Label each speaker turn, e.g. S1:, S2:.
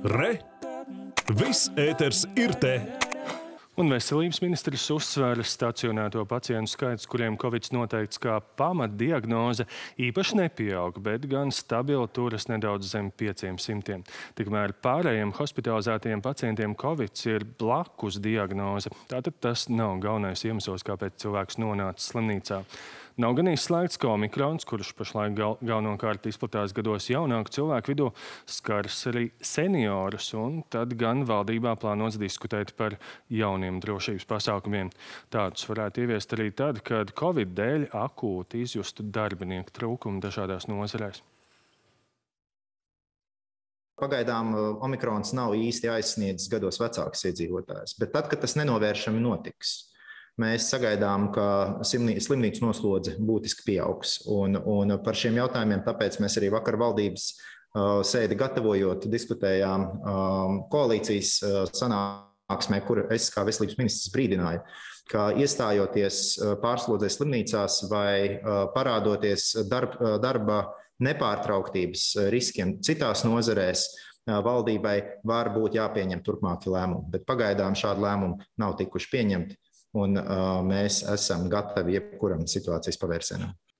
S1: Re! Viss ēters ir te!
S2: Un veselības ministrs uzsvēra stacionēto pacientu skaits, kuriem Covid noteikts kā pamatdiagnoze, īpaši nepieaug, bet gan stabili turas nedaudz zem 500. Tikmēr pārējiem hospitalizētajiem pacientiem Covid ir blakus diagnoze. Tātad tas nav galvenais iemesls, kāpēc cilvēks nonāca slimnīcā. Nav gan izslēgts, ka omikrons, kurš pašlaik galvenokārt izplatās gados jaunāku cilvēku vidū, skars arī seniorus, un tad gan valdībā plānots diskutēt par jauniem drošības pasākumiem. Tādus varētu ieviest arī tad, kad Covid dēļ akūti izjustu darbinieku trūkumu dažādās nozarēs.
S3: Pagaidām omikrons nav īsti aizsniedzis gados vecākus iedzīvotājus, bet tad, kad tas nenovēršami notiks, mēs sagaidām, ka slimnīcu noslodze būtiski pieaugs. Un par šiem jautājumiem tāpēc mēs arī vakar valdības sēdi gatavojot diskutējām koalīcijas sanāksmē, kur es kā veselības ministrs brīdināju, ka iestājoties pārslodzē slimnīcās vai parādoties darba nepārtrauktības riskiem citās nozarēs, valdībai var būt jāpieņem turpmāki lēmumi. Bet pagaidām šādi lēmumi nav tikuši pieņemti. Un mēs esam gatavi jebkuram situācijas pavērsienam.